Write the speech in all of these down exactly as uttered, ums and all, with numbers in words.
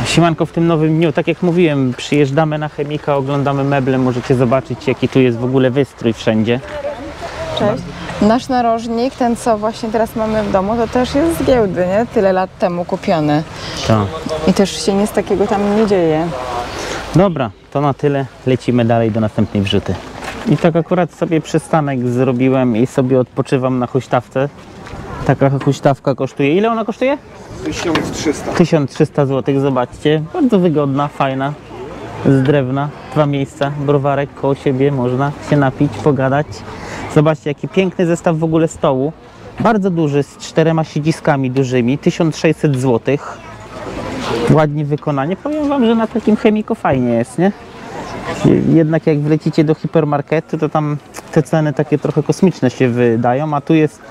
Siemanko, w tym nowym dniu, tak jak mówiłem, przyjeżdżamy na Chemika, oglądamy meble, możecie zobaczyć, jaki tu jest w ogóle wystrój wszędzie. Cześć. Nasz narożnik, ten co właśnie teraz mamy w domu, to też jest z giełdy, nie? Tyle lat temu kupiony. To. I też się nic takiego tam nie dzieje. Dobra, to na tyle, lecimy dalej do następnej wrzuty. I tak akurat sobie przystanek zrobiłem i sobie odpoczywam na huśtawce. Taka huśtawka kosztuje, ile ona kosztuje? tysiąc trzysta. tysiąc trzysta złotych, zobaczcie, bardzo wygodna, fajna, z drewna, dwa miejsca, browarek koło siebie, można się napić, pogadać. Zobaczcie, jaki piękny zestaw w ogóle stołu, bardzo duży, z czterema siedziskami dużymi, tysiąc sześćset złotych, ładnie wykonanie. Powiem wam, że na takim Chemiku fajnie jest, nie? Jednak jak wlecicie do hipermarketu, to tam te ceny takie trochę kosmiczne się wydają, a tu jest,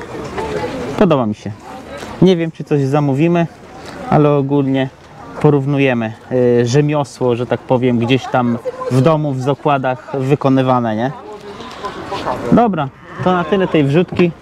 podoba mi się. Nie wiem, czy coś zamówimy, ale ogólnie porównujemy y, rzemiosło, że tak powiem, gdzieś tam w domu, w zakładach wykonywane, nie? Dobra, to na tyle tej wrzutki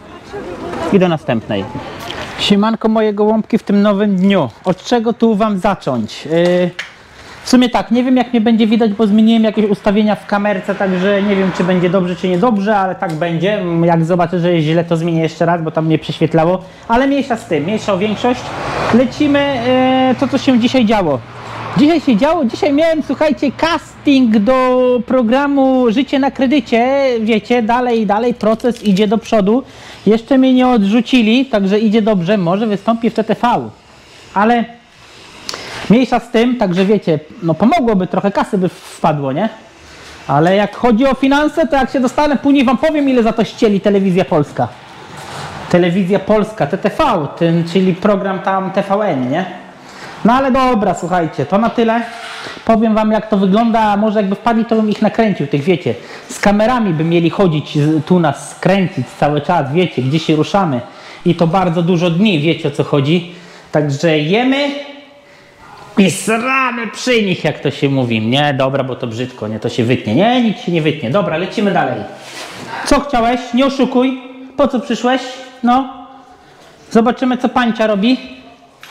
i do następnej. Siemanko, moje gołąbki w tym nowym dniu. Od czego tu wam zacząć? Yy, w sumie tak, nie wiem jak mnie będzie widać, bo zmieniłem jakieś ustawienia w kamerce, także nie wiem czy będzie dobrze czy niedobrze, ale tak będzie. Jak zobaczę, że jest źle, to zmienię jeszcze raz, bo tam mnie prześwietlało. Ale mniejsza z tym, mniejsza o większość. Lecimy yy, to, co się dzisiaj działo. Dzisiaj się działo, dzisiaj miałem, słuchajcie, casting do programu Życie na kredycie. Wiecie, dalej, dalej, proces idzie do przodu. Jeszcze mnie nie odrzucili, także idzie dobrze, może wystąpię w T T V. Ale mniejsza z tym, także wiecie, no pomogłoby, trochę kasy by wpadło, nie? Ale jak chodzi o finanse, to jak się dostanę, później wam powiem, ile za to ścieli Telewizja Polska. Telewizja Polska, T T V, ten, czyli program tam T V N, nie? No ale dobra, słuchajcie, to na tyle. Powiem wam, jak to wygląda, a może jakby wpadli, to bym ich nakręcił, tych wiecie. Z kamerami by mieli chodzić, tu nas kręcić cały czas, wiecie, gdzie się ruszamy. I to bardzo dużo dni, wiecie o co chodzi. Także jemy i sramy przy nich, jak to się mówi. Nie, dobra, bo to brzydko, nie, to się wytnie. Nie, nic się nie wytnie. Dobra, lecimy dalej. Co chciałeś? Nie oszukuj. Po co przyszłeś? No. Zobaczymy, co pancia robi.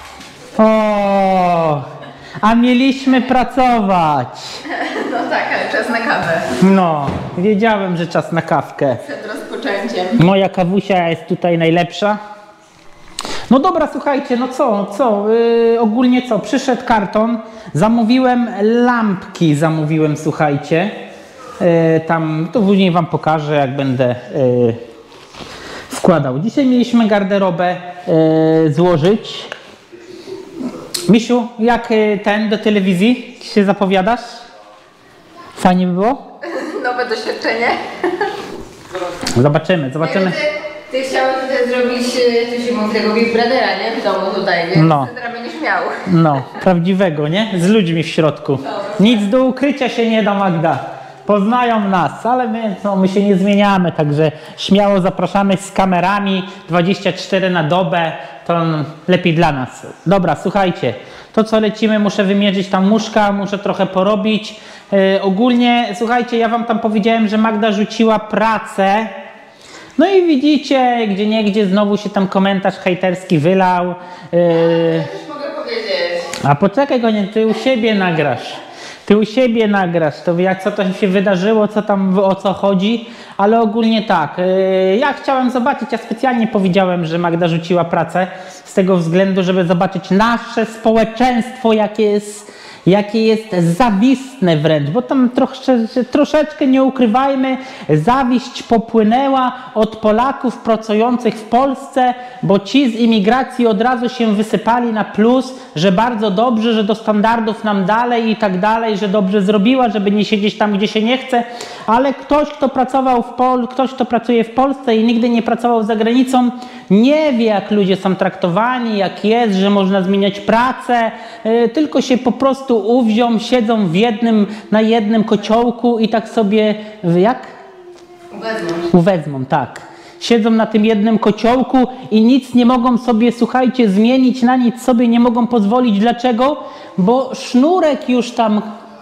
O, a mieliśmy pracować. No tak, ale czas na kawę. No, wiedziałem, że czas na kawkę. Przed rozpoczęciem. Moja kawusia jest tutaj najlepsza. No dobra, słuchajcie, no co, co, yy, ogólnie co, przyszedł karton, zamówiłem lampki, zamówiłem, słuchajcie. Yy, tam, to później wam pokażę, jak będę yy, wkładał. Dzisiaj mieliśmy garderobę yy, złożyć. Misiu, jak ten do telewizji się zapowiadasz? Fajnie by było? Nowe doświadczenie. Zobaczymy, zobaczymy. Ty, ty chciałeś tutaj zrobić, co się mówi, tego Big Brothera, nie? W domu tutaj, więc No. teraz będziesz miał. No, prawdziwego, nie? Z ludźmi w środku. Nic do ukrycia się nie da, Magda. Poznają nas, ale my, no, my się nie zmieniamy, także śmiało zapraszamy z kamerami dwadzieścia cztery na dobę, to lepiej dla nas. Dobra, słuchajcie, to co lecimy, muszę wymierzyć tam muszka, muszę trochę porobić. Yy, ogólnie, słuchajcie, ja wam tam powiedziałem, że Magda rzuciła pracę. No i widzicie, gdzie niegdzie znowu się tam komentarz hejterski wylał. Yy, Już mogę powiedzieć. a poczekaj, go nie, ty u siebie nagrasz. Ty u siebie nagrasz, to jak co to się wydarzyło, co tam, o co chodzi, ale ogólnie tak, yy, ja chciałem zobaczyć, ja specjalnie powiedziałem, że Magda rzuciła pracę z tego względu, żeby zobaczyć nasze społeczeństwo, jakie jest, jakie jest zawistne wręcz, bo tam trosze, troszeczkę, nie ukrywajmy, zawiść popłynęła od Polaków pracujących w Polsce, bo ci z imigracji od razu się wysypali na plus, że bardzo dobrze, że do standardów nam dalej i tak dalej, że dobrze zrobiła, żeby nie siedzieć tam, gdzie się nie chce, ale ktoś, kto pracował w Pol ktoś, kto pracuje w Polsce i nigdy nie pracował za granicą, nie wie, jak ludzie są traktowani, jak jest, że można zmieniać pracę, yy, tylko się po prostu uwzią, siedzą w jednym, na jednym kociołku i tak sobie, jak? Uwezmą. Uwezmą, tak. Siedzą na tym jednym kociołku i nic nie mogą sobie, słuchajcie, zmienić, na nic sobie nie mogą pozwolić. Dlaczego? Bo sznurek już tam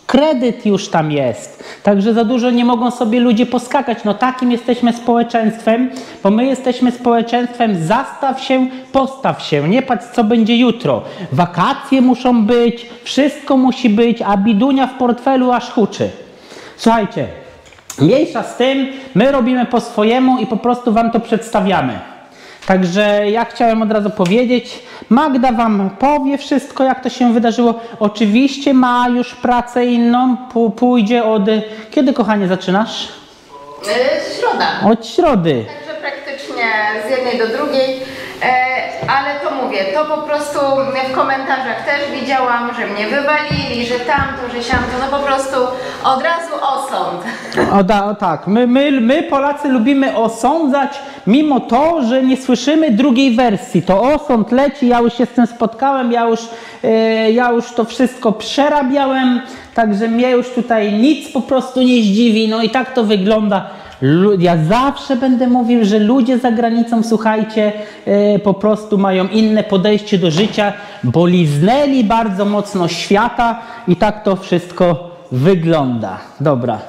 Kredyt już tam jest. Także za dużo nie mogą sobie ludzie poskakać. No takim jesteśmy społeczeństwem, bo my jesteśmy społeczeństwem zastaw się, postaw się. Nie patrz, co będzie jutro. Wakacje muszą być, wszystko musi być, a bidunia w portfelu aż huczy. Słuchajcie, mniejsza z tym, my robimy po swojemu i po prostu wam to przedstawiamy. Także ja chciałem od razu powiedzieć, Magda wam powie wszystko, jak to się wydarzyło. Oczywiście ma już pracę inną, pójdzie od... Kiedy, kochanie, zaczynasz? Yy, środa. Od środy. Także praktycznie z jednej do drugiej. E, ale to mówię, to po prostu w komentarzach też widziałam, że mnie wywalili, że tamto, że siamto, no po prostu od razu osąd. O, da, o tak, my, my, my Polacy lubimy osądzać, mimo to, że nie słyszymy drugiej wersji. To osąd leci, ja już się z tym spotkałem, ja już, e, ja już to wszystko przerabiałem, także mnie już tutaj nic po prostu nie zdziwi, no i tak to wygląda. Ja zawsze będę mówił, że ludzie za granicą, słuchajcie, yy, po prostu mają inne podejście do życia, bo liznęli bardzo mocno świata i tak to wszystko wygląda. Dobra.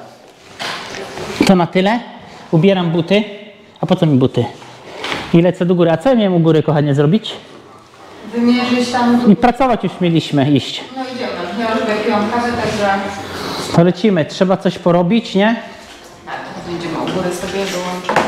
To na tyle. Ubieram buty. A po co mi buty? I lecę do góry. A co ja miałem u góry, kochanie, zrobić? Wymierzyć tam... I pracować już mieliśmy iść. No idziemy. Ja już wypiłam kawę, także... To lecimy. Trzeba coś porobić, nie? Będziemy u góry sobie wyłączyć.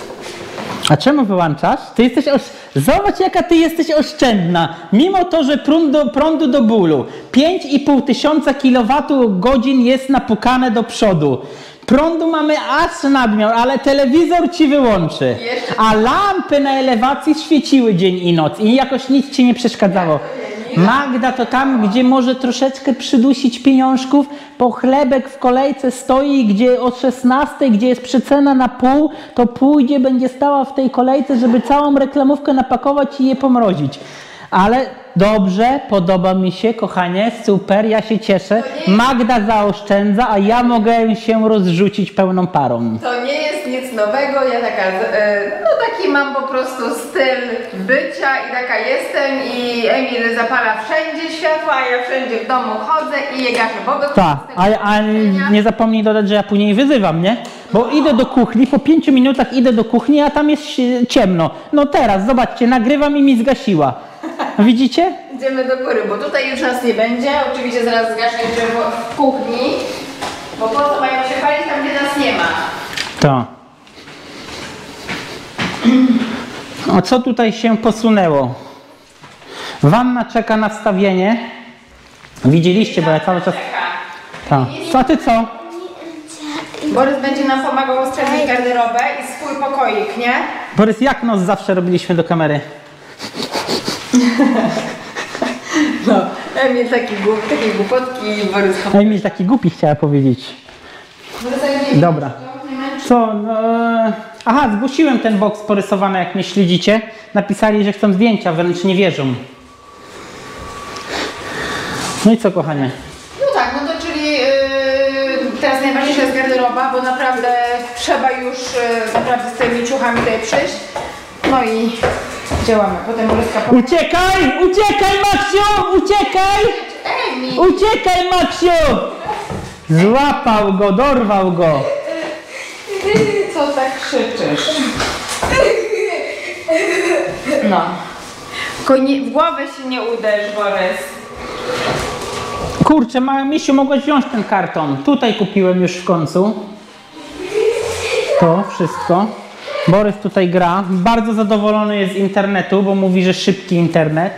A czemu wyłączasz? Ty jesteś osz... Zobacz, jaka ty jesteś oszczędna. Mimo to, że prąd do, prądu do bólu. pięć i pół tysiąca kilowatogodzin jest napukane do przodu. Prądu mamy aż nadmiar, ale telewizor ci wyłączy. A lampy na elewacji świeciły dzień i noc i jakoś nic ci nie przeszkadzało. Magda to tam, gdzie może troszeczkę przydusić pieniążków, po chlebek w kolejce stoi, gdzie o szesnastej, gdzie jest przecena na pół, to pójdzie, będzie stała w tej kolejce, żeby całą reklamówkę napakować i je pomrozić. Ale dobrze, podoba mi się, kochanie, super, ja się cieszę. Magda zaoszczędza, a ja mogę się rozrzucić pełną parą. To nie jest nic nowego, ja taka, no taki mam po prostu styl bycia i taka jestem i Emil zapala wszędzie światła, a ja wszędzie w domu chodzę i je gaszę, bo wychodzę Tak, z tego a, a pomieszczenia. nie zapomnij dodać, że ja później wyzywam, nie? Bo idę do kuchni, po pięciu minutach idę do kuchni, a tam jest ciemno. No teraz, zobaczcie, nagrywam i mi zgasiła. Widzicie? Idziemy do góry, bo tutaj już nas nie będzie. Oczywiście zaraz zgaszę drzewo w kuchni, bo po co mają się palić tam, gdzie nas nie ma. To. O co tutaj się posunęło? Wanna czeka na wstawienie. Widzieliście, bo ja cały czas... Tak. A ty co? Borys będzie nam pomagał ustawić garderobę i swój pokoik, nie? Borys, jak nos zawsze robiliśmy do kamery? No, Emil taki głup, takie głupotki i Borys... Emil taki głupi chciała powiedzieć. Dobra. Co? No, e... Aha, zgłosiłem ten boks porysowany, jak mnie śledzicie. Napisali, że chcą zdjęcia, wręcz nie wierzą. No i co, kochanie? No tak, no to czyli yy, teraz najważniejsza jest garderoba, bo naprawdę trzeba już yy, naprawdę z tymi ciuchami tutaj przyjść. No i działamy. Potem Boryska po... Uciekaj! Uciekaj, Maksiu! Uciekaj! Emil! Uciekaj, Maksiu! Złapał go, dorwał go. Co tak krzyczysz? No. Tylko nie, w głowę się nie uderz, Borys. Kurczę, mała Misiu, mogłaś wziąć ten karton. Tutaj kupiłem już w końcu. To wszystko. Borys tutaj gra. Bardzo zadowolony jest z internetu, bo mówi, że szybki internet.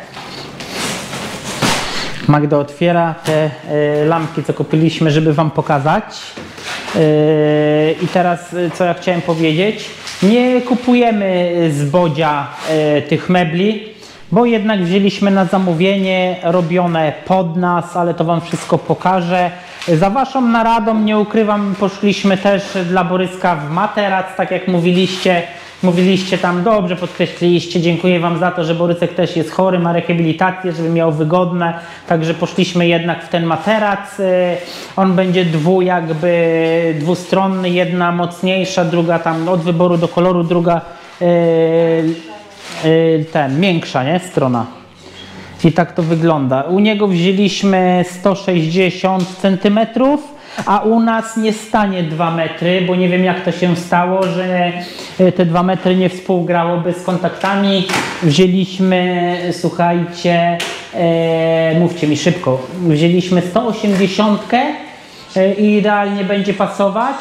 Magda otwiera te y, lampki, co kupiliśmy, żeby wam pokazać. Y, I teraz, y, co ja chciałem powiedzieć. Nie kupujemy z Bodzia y, tych mebli, bo jednak wzięliśmy na zamówienie robione pod nas, ale to wam wszystko pokażę. Za waszą naradą, nie ukrywam, poszliśmy też dla Boryska w materac, tak jak mówiliście. Mówiliście tam, dobrze podkreśliliście, dziękuję wam za to, że Borysek też jest chory, ma rehabilitację, żeby miał wygodne, także poszliśmy jednak w ten materac. On będzie dwu, jakby dwustronny, jedna mocniejsza, druga tam od wyboru do koloru, druga yy, yy, ten, miększa, nie? Strona. I tak to wygląda. U niego wzięliśmy sto sześćdziesiąt centymetrów, a u nas nie stanie dwa metry, bo nie wiem jak to się stało, że te dwa metry nie współgrałoby z kontaktami. Wzięliśmy, słuchajcie, e, mówcie mi szybko, wzięliśmy sto osiemdziesiąt e, i idealnie będzie pasować.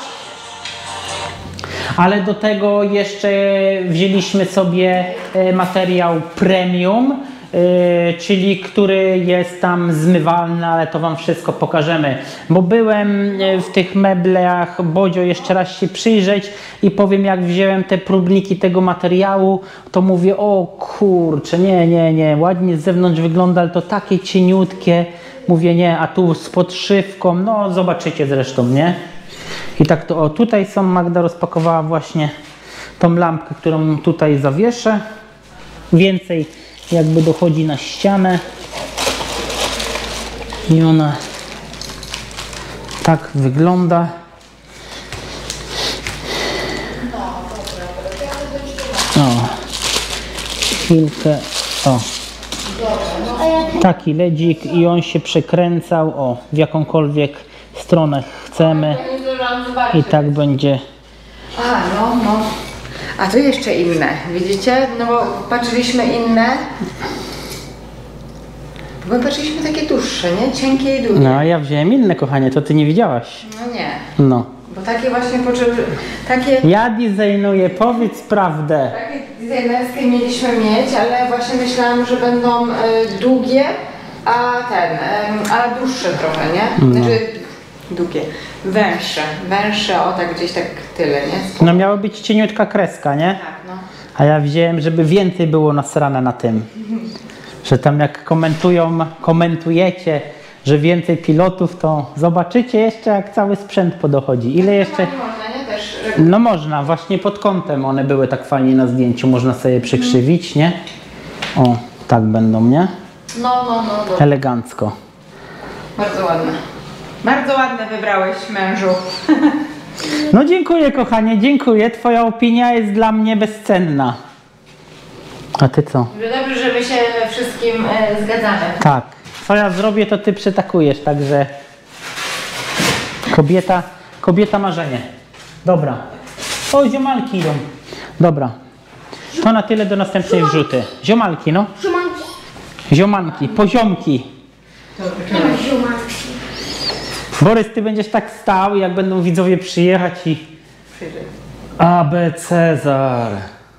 Ale do tego jeszcze wzięliśmy sobie materiał premium, Yy, czyli który jest tam zmywalny, ale to wam wszystko pokażemy. Bo byłem w tych meblach, Bodzio, jeszcze raz się przyjrzeć i powiem, jak wziąłem te próbniki tego materiału, to mówię, o kurczę, nie, nie, nie, ładnie z zewnątrz wygląda, ale to takie cieniutkie. Mówię, nie, a tu z podszywką, no zobaczycie zresztą, nie? I tak to, o, tutaj są, Magda rozpakowała właśnie tą lampkę, którą tutaj zawieszę. Więcej jakby dochodzi na ścianę i ona tak wygląda. O, chwilkę, o, taki ledzik i on się przekręcał, o, w jakąkolwiek stronę chcemy i tak będzie. A, no, no. A tu jeszcze inne, widzicie? No bo patrzyliśmy inne. Bo my patrzyliśmy takie dłuższe, nie? Cienkie i długie. No a ja wziąłem inne, kochanie, to ty nie widziałaś. No nie. No. Bo takie właśnie potrzeby, takie... Ja designuję, powiedz prawdę. Takie designerskie mieliśmy mieć, ale właśnie myślałam, że będą y, długie, a ten, y, a dłuższe trochę, nie? Znaczy długie, węższe, węższe, o tak gdzieś tak tyle, nie? No miała być cieniutka kreska, nie? Tak, no. A ja wziąłem, żeby więcej było nasrane na tym. Że tam jak komentują, komentujecie, że więcej pilotów, to zobaczycie jeszcze, jak cały sprzęt podochodzi. Ile jeszcze... Nie można, nie? Też... No można, właśnie pod kątem one były tak fajnie na zdjęciu, można sobie przykrzywić, nie? O, tak będą, nie? No, no, no, no. Elegancko. Bardzo ładne. Bardzo ładne wybrałeś, mężu. No dziękuję, kochanie, dziękuję. Twoja opinia jest dla mnie bezcenna. A ty co? Dobrze, że my się we wszystkim e, zgadzamy. Tak. Co ja zrobię, to ty przytakujesz, także kobieta, kobieta marzenie. Dobra. O, ziomalki idą. Dobra. To na tyle, do następnej wrzuty. Ziomalki, no. Ziomanki. Ziomanki, poziomki. Nie ma ziomanki. Borys, ty będziesz tak stał, jak będą widzowie przyjechać i... A B Cezar.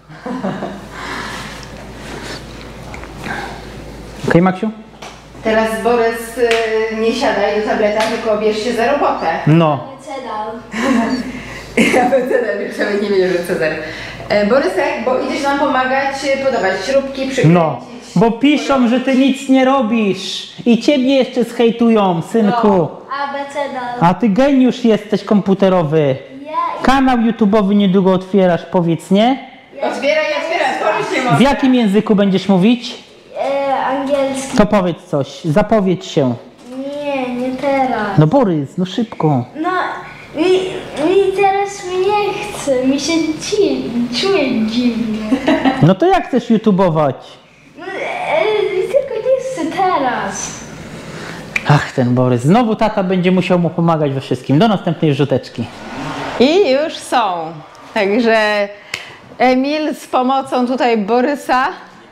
Okej, okay, Maksiu? Teraz Borys y, nie siadaj do tableta, tylko bierz się za robotę. No. Cedar. Ja Cezar, już nawet nie wiedział, że Cezar. E, Borysek, bo idziesz nam pomagać, podobać śrubki, przykręcić. No, bo piszą, że ty nic nie robisz i ciebie jeszcze zhejtują, synku. No. A, B, C, D. A ty geniusz jesteś komputerowy. Ja Kanał YouTube'owy niedługo otwierasz, powiedz, nie? Otwieraj, otwieraj, otworzyć nie W mogę. jakim języku będziesz mówić? e, angielski. To powiedz coś, zapowiedz się. Nie, nie teraz. No Borys, no szybko. No, mi, mi teraz mi nie chce. Mi się ci, czuję dziwnie. No to jak chcesz YouTube'ować? No, e, tylko nie chcę teraz. Ach, ten Borys. Znowu tata będzie musiał mu pomagać we wszystkim. Do następnej wrzuteczki. I już są. Także Emil z pomocą tutaj Borysa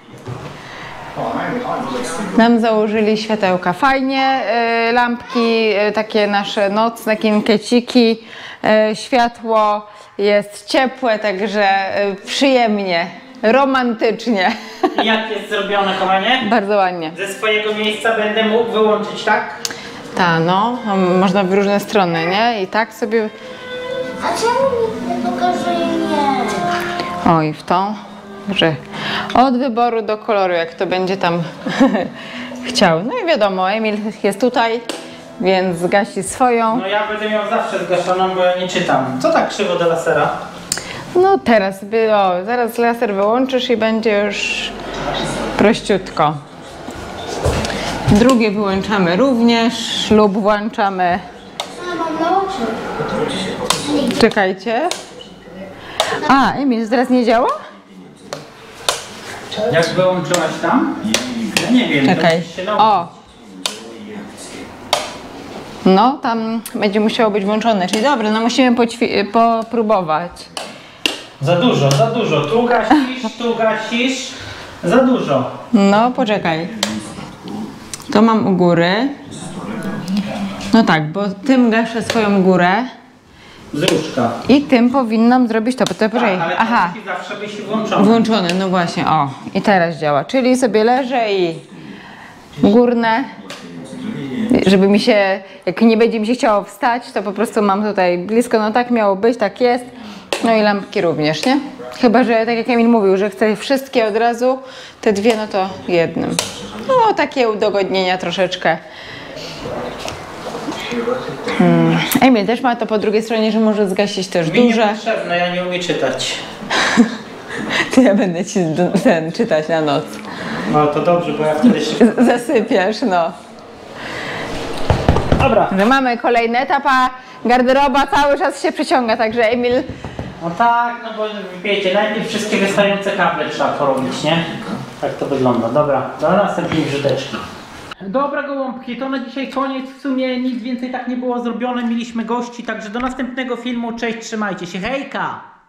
nam założyli światełka. Fajnie, y, lampki, y, takie nasze nocne kinkieciki, y, światło jest ciepłe, także y, przyjemnie, romantycznie. Jak jest zrobione, kochanie? Bardzo ładnie. Ze swojego miejsca będę mógł wyłączyć, tak? Ta, no, można w różne strony, nie? I tak sobie... A czemu mi nie pokazuje nie? Oj, w tą, że od wyboru do koloru, jak to będzie tam chciał. No i wiadomo, Emil jest tutaj, więc zgasi swoją. No ja będę miał zawsze zgaszoną, bo ja nie czytam. Co tak krzywo do lasera? No teraz, by, o, zaraz laser wyłączysz i będzie już prościutko. Drugie wyłączamy również lub włączamy. A, mam na oczy. Czekajcie. A, Emil, teraz nie działa? Jak wyłączyłaś tam? Nie wiem. Czekaj. będziesz się nauczyć. O! No, tam będzie musiało być włączone, czyli dobra, no musimy poćwi- popróbować. Za dużo, za dużo. Tu gasisz, tu gasisz. Za dużo. No, poczekaj. To mam u góry. No tak, bo tym gaszę swoją górę Z różka. i tym powinnam zrobić to, bo to poczekaj. Tak, ale Aha, to zawsze być włączone. włączony, no właśnie, o. I teraz działa, czyli sobie leżę i górne, żeby mi się, jak nie będzie mi się chciało wstać, to po prostu mam tutaj blisko, no tak miało być, tak jest. No i lampki również, nie? Chyba, że tak jak Emil mówił, że chce wszystkie od razu, te dwie, no to jednym. No, takie udogodnienia troszeczkę. Hmm. Emil też ma to po drugiej stronie, że może zgasić też Mi duże. nie potrzebne, ja nie umiem czytać. To ja będę ci d- ten czytać na noc. No to dobrze, bo ja wtedy się... Z- Zasypiasz, no. Dobra. Że mamy kolejny etap, a garderoba cały czas się przeciąga, także Emil... No tak, no bo wiecie, najpierw wszystkie wystające kable trzeba porobić, nie? Tak to wygląda. Dobra, do następnej wrzuteczki. Dobra gołąbki, to na dzisiaj koniec. W sumie nic więcej tak nie było zrobione. Mieliśmy gości, także do następnego filmu. Cześć, trzymajcie się. Hejka!